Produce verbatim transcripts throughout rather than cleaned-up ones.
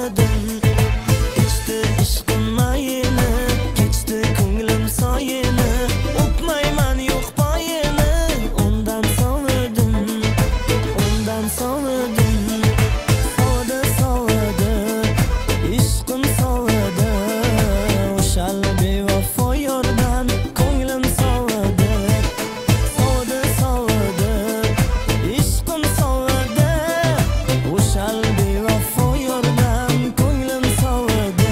sovidim. Ichdi ishqim mayini, kechdi ko'nglim soyini. O'pmayman yo'q poyini, undan sovidim, undan sovidim. Sovidi, sovidi, ishqim sovidi. O'shal bevafo yordan ko'nglim sovidi. Sovidi, sovidi, ishqim sovidi. O'shal bevafo yordan ko'nglim sovidi.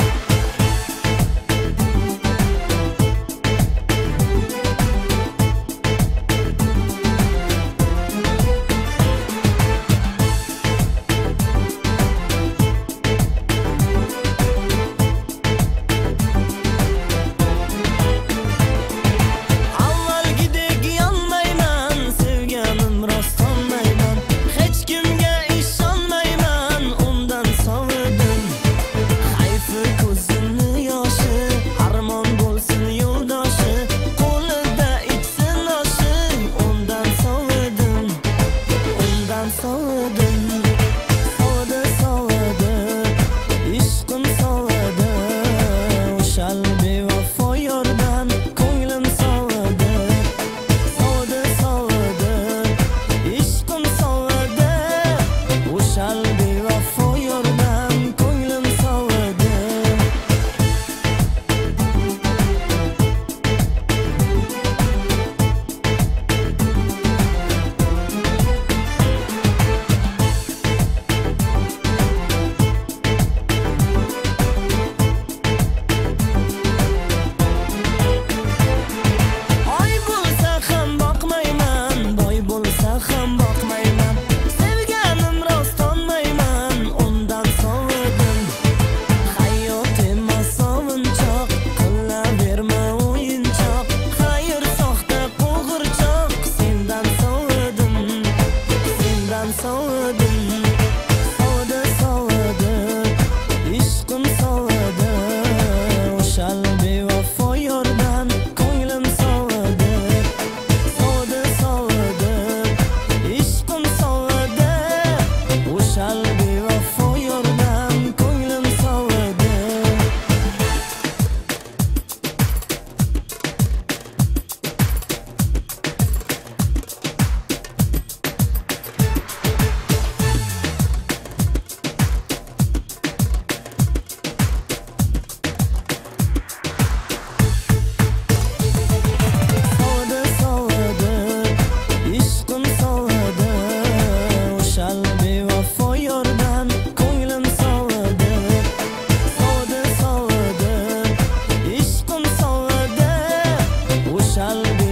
Avvalgidek yonmayman, sevganim rostolmayman. Hech kimga ishonmayman, undan sovidim. Hayfi ko'zimni yoshi, armon bo'lsin yo'ldoshi. Qo'lida ichsin oshi, undan sovidim, undan sovidim. Sovidi, sovidi, ishqim sovidi. O'shal bevafo yordan ko'nglim sovidi. Sovidi, sovidi, ishqim sovidi. O'shal bevafo yordan ko'nglim sovidi. Oy bo'lsa ham boqmayman, boy bo'lsa ham boqmayman. Sevganim rostolmayman, undan sovidim. Hayot emas sovunchoq, qilaverma o'yinchoq. Xayr soxta qo'g'irchoq, sendan sovidim, sendan sovidim. Sovidi, sovidi, ishqim sovidi. O'shal bevafo yordan ko'nglim sovidi. Sovidi, sovidi, ishqim sovidi. O'shal bevafo yordan ko'nglim sovidi. Sovidi, sovidi, ishqim sovidi. O'shal bevafo yordan ko'nglim sovidi. Sovidi, sovidi, ishqim sovidi. O'shal